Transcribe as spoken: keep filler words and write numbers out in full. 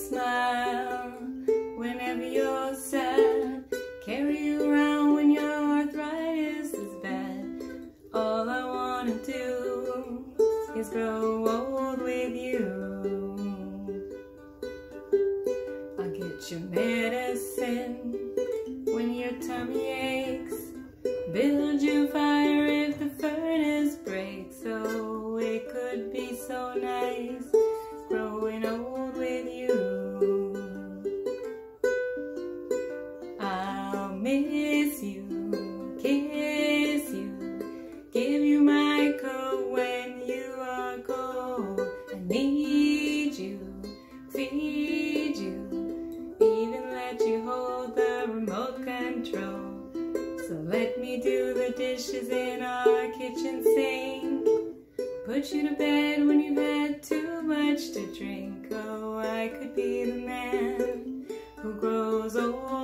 smile whenever you're sad, carry you around when your arthritis is bad. All I wanna do is grow old with you. I'll get your medicine when your tummy aches, build you fire if the furnace breaks. Oh, it could be so nice growing old with you. I'll miss you, kiss you, give you my coat when you are cold. I need you, feed you, even let you hold the remote control. So let me do the dishes in our kitchen sink, put you to bed when you've had too much to drink. Oh, I could be the man who grows old